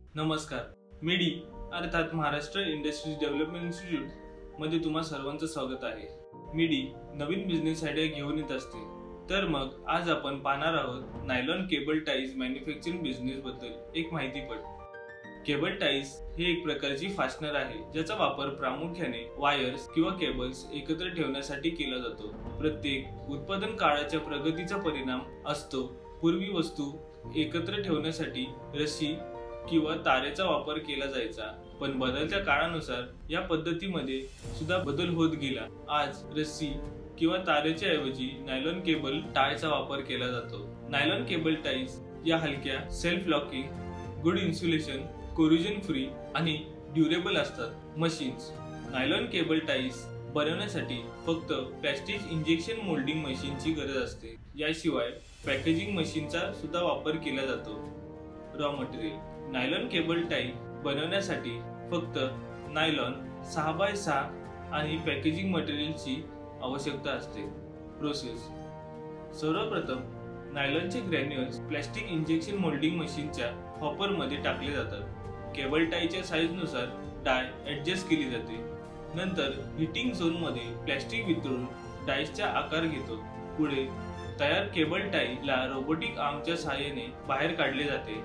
नमस्कार. मिडी अर्थात महाराष्ट्र इंडस्ट्रीज डेव्हलपमेंट इन्स्टिट्यूट मध्ये तुम्हा सर्वांचं स्वागत आहे. मिडी नवीन बिझनेस आयडिया घेऊन येत असते. तर मग आज आपण पाहणार आहोत nylon cable ties manufacturing business बद्दल एक माहितीपट. केबल टाईज हे एक प्रकारची फास्टनर आहे ज्याचा वापर प्रामुख्याने वायर्स किंवा केबल्स एकत्र ठेवण्यासाठी केला जातो. प्रत्येक उत्पादन काळाच्या प्रगतीचा परिणाम असतो. पूर्वी वस्तू एकत्र ठेवण्यासाठी रस्सी किंवा तारेचा वापर केला जायचा, पण बदलत्या काळानुसार या पद्धतीमध्ये सुद्धा बदल होत गेला. आज रस्सी किंवा तारेच्या ऐवजी नायलॉन केबल टायचा वापर केला जातो. नायलॉन केबल टाईज या हलक्या, self locking, good insulation, corrosion free आणि ड्युरेबल असतात. मशीन्स. नायलॉन केबल टाईज बनवण्यासाठी फक्त प्लॅस्टिक इंजेक्शन मोल्डिंग मशीनची गरज असते. याशिवाय पॅकेजिंग मशीनचा सुद्धा वापर केला जातो. Raw material. Nylon cable tie बनवण्यासाठी फक्त नायलॉन 6x6 आणि पॅकेजिंग मटेरियलची आवश्यकता असते. प्रोसेस. सर्वप्रथम नायलॉनचे ग्रॅन्युल्स प्लॅस्टिक इंजेक्शन मोल्डिंग मशीनच्या हॉपरमध्ये टाकले जातात. केबल टाईच्या साईजनुसार डाय ऍडजस्ट केली जाते. नंतर हीटिंग झोनमध्ये प्लॅस्टिक वितळून डायचा आकार घेतो. पुढे तयार केबल टाईला रोबोटिक आर्मच्या सहाय्याने बाहेर काढले जाते.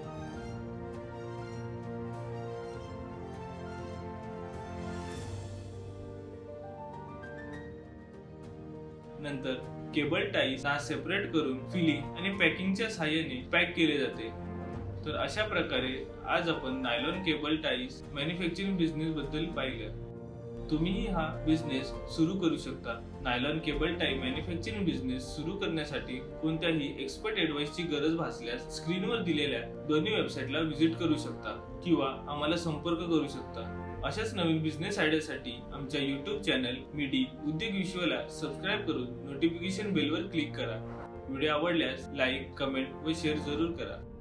नंतर केबल टाईला सेपरेट करून फिलिंग आणि पॅकिंगच्या सहाय्याने पॅक केले जाते. तर अशा प्रकारे आज आपण nylon cable ties manufacturing business बद्दल पाहिलं. तुम्हीही हा बिझनेस सुरू करू शकता. Nylon cable tie manufacturing business सुरू करण्यासाठी कोणत्याही एक्सपर्ट ऍडवाइसची गरज भासल्यास स्क्रीनवर दिलेल्या दोन्ही वेबसाईटला व्हिजिट करू शकता किंवा आम्हाला संपर्क करू शकता. अशाच नवीन बिझनेस आयडियासाठी आमच्या YouTube चॅनल मिडी उद्योग विश्वला सबस्क्राईब करून नोटिफिकेशन बेलवर क्लिक करा. व्हिडिओ आवडल्यास लाईक, कमेंट व शेअर जरूर करा.